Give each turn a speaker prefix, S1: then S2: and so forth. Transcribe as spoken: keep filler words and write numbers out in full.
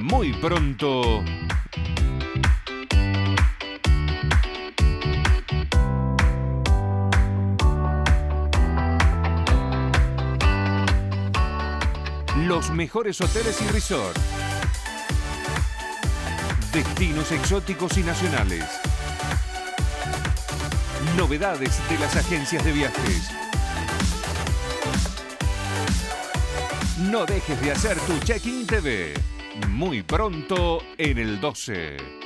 S1: muy pronto. Los mejores hoteles y resorts. Destinos exóticos y nacionales. Novedades de las agencias de viajes. No dejes de hacer tu Check-in T V. Muy pronto en el doce.